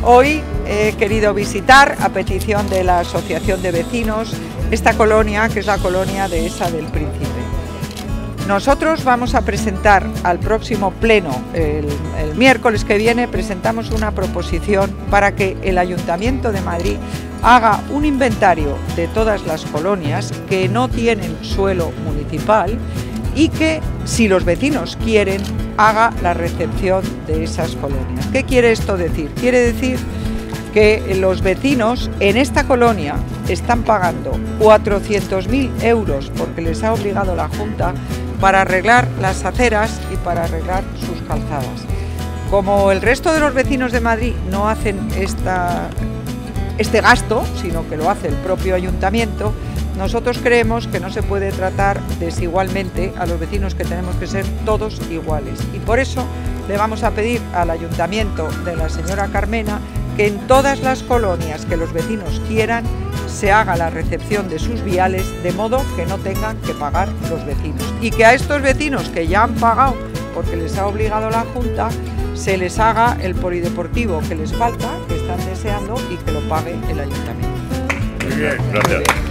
Hoy he querido visitar, a petición de la Asociación de Vecinos, esta colonia, que es la colonia Dehesa del Príncipe. Nosotros vamos a presentar al próximo pleno, el miércoles que viene, presentamos una proposición para que el Ayuntamiento de Madrid haga un inventario de todas las colonias que no tienen suelo municipal y que, si los vecinos quieren, haga la recepción de esas colonias. ¿Qué quiere esto decir? Quiere decir que los vecinos en esta colonia están pagando 400.000 euros porque les ha obligado la Junta para arreglar las aceras y para arreglar sus calzadas. Como el resto de los vecinos de Madrid no hacen este gasto, sino que lo hace el propio ayuntamiento, nosotros creemos que no se puede tratar desigualmente a los vecinos, que tenemos que ser todos iguales. Y por eso le vamos a pedir al ayuntamiento de la señora Carmena que en todas las colonias que los vecinos quieran se haga la recepción de sus viales, de modo que no tengan que pagar los vecinos. Y que a estos vecinos que ya han pagado porque les ha obligado la Junta, se les haga el polideportivo que les falta, que están deseando, y que lo pague el ayuntamiento. Muy bien, gracias.